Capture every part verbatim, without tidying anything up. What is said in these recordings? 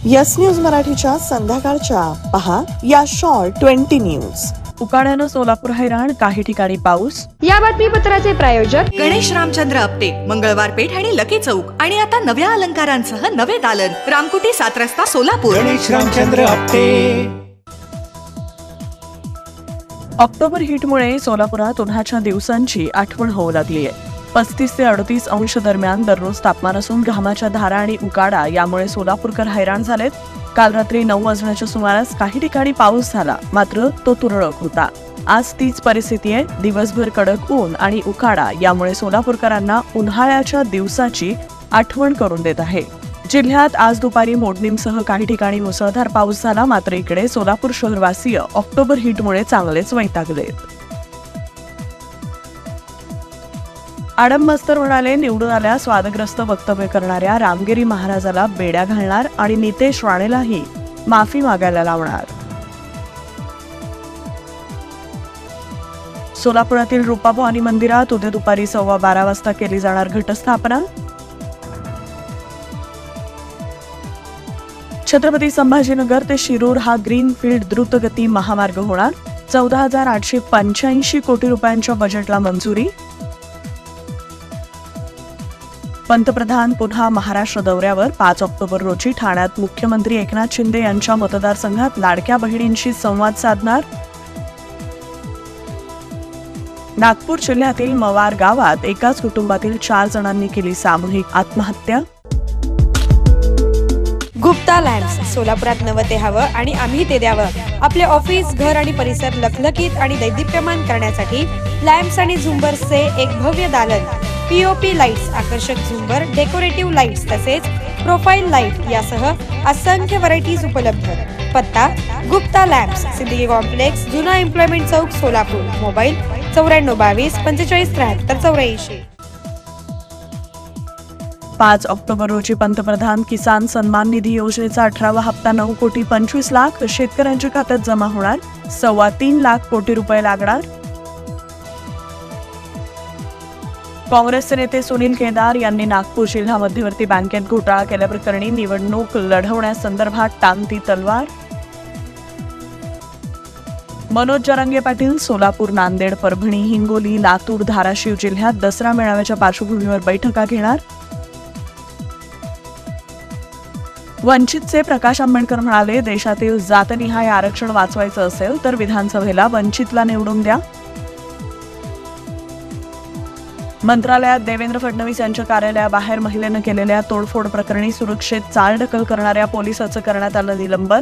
Yes news मराठीच्या संध्याकाळच्या पहा या शॉर्ट ट्वेंटी न्यूज. उकाड्यानं सोलापूर हैराण, काही ठिकाणी पाऊस. या बातमीपत्राचे प्रायोजक गणेश रामचंद्र आपटे, मंगळवार पेठ आणि लकी चौक. आणि आता नव्या अलंकारांसह नवे दालन, रामकुटी सात रस्ता सोलापूर. गणेश रामचंद्र आपटे. ऑक्टोबर हीटमुळे सोलापुरात उन्हाच्या दिवसांची आठवण होऊ लागली आहे. पस्तीस ते अडतीस अंश दरम्यान दररोज तापमान असून घामाच्या धारा आणि उकाडा यामुळे सोलापूरकर हैराण झालेत. काल रात्री नऊ वाजण्याच्या सुमारास काही ठिकाणी पाऊस झाला, मात्र तो तुरळक होता. आज तीच परिस्थिती आहे. दिवसभर कडक ऊन आणि उकाडा यामुळे सोलापूरकरांना उन्हाळ्याच्या दिवसाची आठवण करून देत आहे. जिल्ह्यात आज दुपारी मोडणीमसह काही ठिकाणी मुसळधार पाऊस झाला, मात्र इकडे सोलापूर शहरवासीय ऑक्टोबर हीटमुळे चांगलेच वैतागलेत. आडम मास्तर म्हणाले, निवडून आल्यास वादग्रस्त वक्तव्य करणाऱ्या रामगिरी महाराजाला बेड्या घालणार आणि नितेश राणेलाही माफी मागायला लावणार. सोलापुरातील रूपाभवानी मंदिरात उद्या दुपारी सव्वा बारा वाजता केली जाणार घटस्थापना. छत्रपती संभाजीनगर ते शिरूर हा ग्रीनफील्ड द्रुतगती महामार्ग होणार. चौदा हजार आठशे पंच्याऐंशी कोटी रुपयांच्या बजेटला मंजुरी. पंतप्रधान पुन्हा महाराष्ट्र दौऱ्यावर. पाच ऑक्टोबर रोजी ठाण्यात मुख्यमंत्री एकनाथ शिंदे यांच्या मतदारसंघात लाडक्या बहिणींशी संवाद साधणार. नागपूर जिल्ह्यातील मवार गावात एकाच कुटुंबातील चार जणांनी केली सामूहिक आत्महत्या. गुप्ता लॅम्प्स, सोलापुरात नवं ते हवं आणि आम्ही ते द्यावं. आपले ऑफिस, घर आणि परिसर लखलखीत आणि दैदिप्यमान करण्यासाठी लॅम्प्स आणि झुंबर्सचे एक भव्य दालन. पीओपी लाईट्स, आकर्षक झुंबर, डेकोरेटिव्ह लाईट्स तसेच प्रोफाईल लाईट यासह असंख्य व्हरायटीज उपलब्ध. पत्ता गुप्ता लॅम्प्स, सिद्दीकी कॉम्प्लेक्स, जुना एम्प्लॉयमेंट चौक, सोलापूर. मोबाईल चौऱ्याण्णव बावीस पंचेचाळीस त्र्याहत्तर चौऱ्याऐंशी. पाच ऑक्टोबर रोजी पंतप्रधान किसान सन्मान निधी योजनेचा अठरावा हप्ता नऊ कोटी पंचवीस लाख शेतकऱ्यांच्या खात्यात जमा होणार. सव्वा तीन लाख कोटी रुपये लागणार. काँग्रेसचे नेते सुनील केदार यांनी नागपूर जिल्हा मध्यवर्ती बँकेत घोटाळा केल्याप्रकरणी निवडणूक लढवण्यासंदर्भात टांगती तलवार. मनोज जरांगे पाटील सोलापूर, नांदेड, परभणी, हिंगोली, लातूर, धाराशिव जिल्ह्यात दसरा मेळाव्याच्या पार्श्वभूमीवर बैठका घेणार. वंचितचे प्रकाश आंबेडकर म्हणाले, देशातील जातनिहाय आरक्षण वाचवायचं असेल तर विधानसभेला वंचितला निवडून द्या. मंत्रालयात देवेंद्र फडणवीस यांच्या कार्यालयाबाहेर महिलेनं केलेल्या तोडफोड प्रकरणी सुरक्षेत चालढकल करणाऱ्या पोलिसाचं करण्यात आलं निलंबन.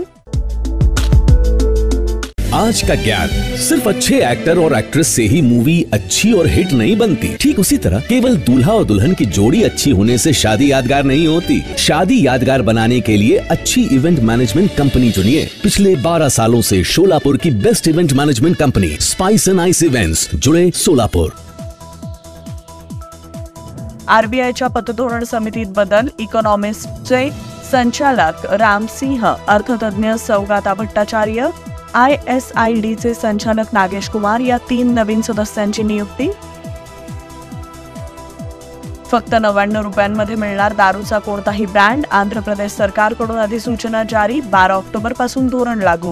आज का ज्ञान, सिर्फ अच्छे एक्टर और एक्ट्रेस से ही मूवी अच्छी और हिट नहीं बनती. ठीक उसी तरह केवल दूल्हा और दुल्हन की जोड़ी अच्छी होने से शादी यादगार नहीं होती. शादी यादगार बनाने के लिए अच्छी इवेंट मैनेजमेंट कंपनी चुनिए. पिछले बारह सालों से सोलापुर की best event management company spice and ice events, जुड़े सोलापुर. आरबीआयच्या पतधोरण समितीत बदल. इकॉनॉमिस्टचे संचालक रामसिंह, अर्थतज्ञ Saugata Bhattacharya, I S I डीचे संचालक नागेश कुमार या तीन नवीन सदस्यांची नियुक्ती. फक्त नव्याण्णव रुपयांमध्ये मिळणार दारूचा कोणताही ब्रँड. आंध्र प्रदेश सरकारकडून अधिसूचना जारी. बारा ऑक्टोबर पासून धोरण लागू.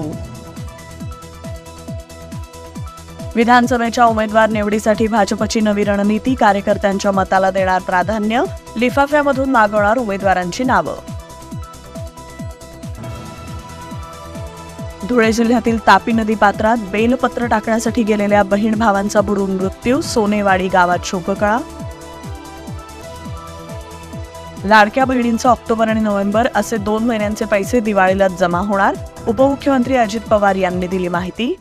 विधानसभेच्या उमेदवार निवडीसाठी भाजपची नवी रणनीती. कार्यकर्त्यांच्या मताला देणार प्राधान्य. लिफाफ्यामधून मागवणार उमेदवारांची नावं. धुळे जिल्ह्यातील तापी नदी पात्रात बेलपत्र टाकण्यासाठी गेलेल्या बहीण भावांचा बुडून मृत्यू. सोनेवाडी गावात शोककळा. लाडक्या बहिणींचा ऑक्टोबर आणि नोव्हेंबर असे दोन महिन्यांचे पैसे दिवाळीला जमा होणार. उपमुख्यमंत्री अजित पवार यांनी दिली माहिती.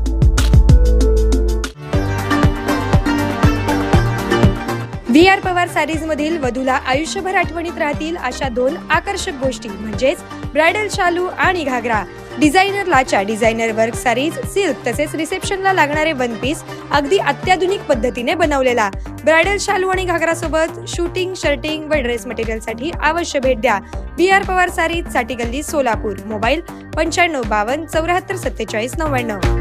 व्ही आर पवार सारीज मधील वधूला आयुष्यभर आठवणीत राहतील अशा दोन आकर्षक गोष्टी म्हणजेच ब्रायडल शालू आणि घागरा. डिझायनर लाचा, डिझायनर वर्क सारीज, सिल्क तसेच रिसेप्शनला लागणारे वन पीस अगदी अत्याधुनिक पद्धतीने बनवलेला. ब्रायडल शालू आणि घागरा सोबत शूटिंग, शर्टिंग व ड्रेस मटेरियल साठी अवश्य भेट द्या. व्ही आर पवार सारीज, साठी गल्ली, सोलापूर. मोबाईल पंच्याण्णव बावन्न चौऱ्याहत्तर सत्तेचाळीस नव्याण्णव.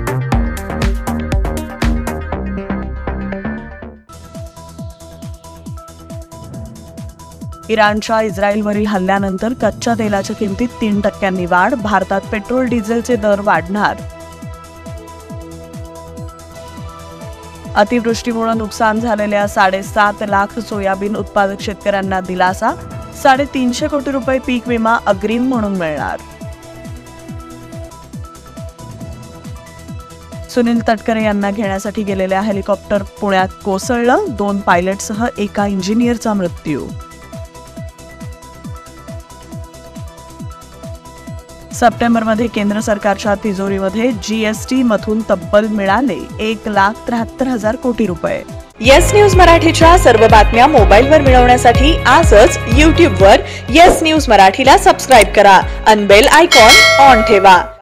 इराणच्या इस्रायलवरील हल्ल्यानंतर कच्च्या तेलाच्या किमतीत तीन टक्क्यांनी वाढ. भारतात पेट्रोल डिझेलचे दर वाढणार. अतिवृष्टीमुळे नुकसान झालेल्या साडेसात लाख सोयाबीन उत्पादक शेतकऱ्यांना दिलासा. साडेतीनशे कोटी रुपये पीक विमा अग्रिम म्हणून मिळणार. सुनील तटकरे यांना घेण्यासाठी गेलेल्या हेलिकॉप्टर पुण्यात कोसळलं. दोन पायलटसह एका इंजिनियरचा मृत्यू. सप्टेंबरमध्ये केंद्र सरकारच्या तिजोरीमध्ये जीएसटी मधून तब्बल मिळाले एक लाख त्र्याहत्तर हजार कोटी रुपये. येस न्यूज मराठीच्या सर्व बातम्या मोबाईलवर मिळवण्यासाठी आजच यूट्यूबवर येस न्यूज मराठीला सबस्क्राईब करा आणि बेल आयकॉन ऑन ठेवा.